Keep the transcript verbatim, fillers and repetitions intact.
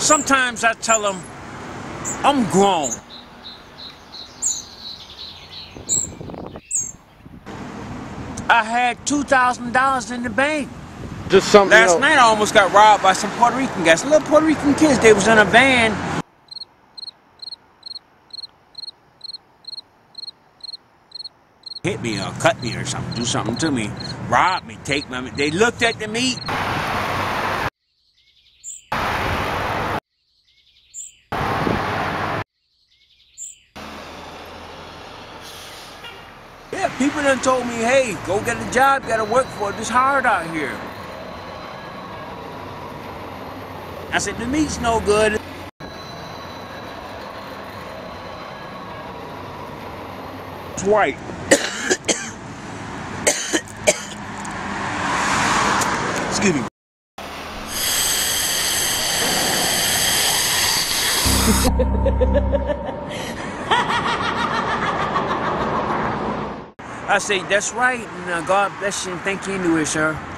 Sometimes I tell them, I'm grown. I had two thousand dollars in the bank. Just something. Last You know, night I almost got robbed by some Puerto Rican guys. Little Puerto Rican kids, they was in a van. Hit me or cut me or something, do something to me, rob me, take me. They looked at the meat. Yeah, people done told me, hey, go get a job, you gotta work for it, it's hard out here. I said, the meat's no good. It's white. Excuse me. I say, that's right, and uh, God bless you and thank you anyway, sir.